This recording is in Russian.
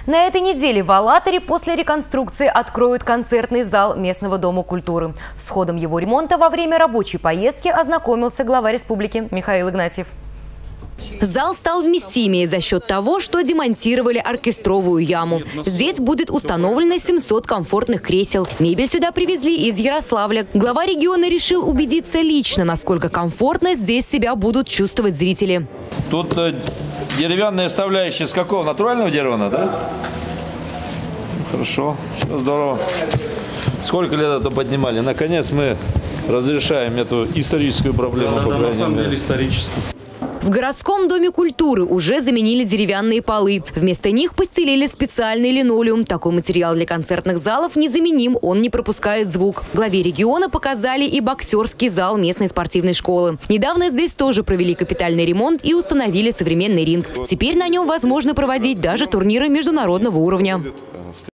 На этой неделе в Алатыре после реконструкции откроют концертный зал местного дома культуры. С ходом его ремонта во время рабочей поездки ознакомился глава республики Михаил Игнатьев. Зал стал вместимее за счет того, что демонтировали оркестровую яму. Здесь будет установлено 700 комфортных кресел. Мебель сюда привезли из Ярославля. Глава региона решил убедиться лично, насколько комфортно здесь себя будут чувствовать зрители. Тут деревянная составляющая с какого? Натурального дерева, да? Хорошо, все здорово. Сколько лет это поднимали? Наконец мы разрешаем эту историческую проблему. Да, на самом деле историческую. В городском доме культуры уже заменили деревянные полы. Вместо них постелили специальный линолеум. Такой материал для концертных залов незаменим, он не пропускает звук. Главе региона показали и боксерский зал местной спортивной школы. Недавно здесь тоже провели капитальный ремонт и установили современный ринг. Теперь на нем возможно проводить даже турниры международного уровня.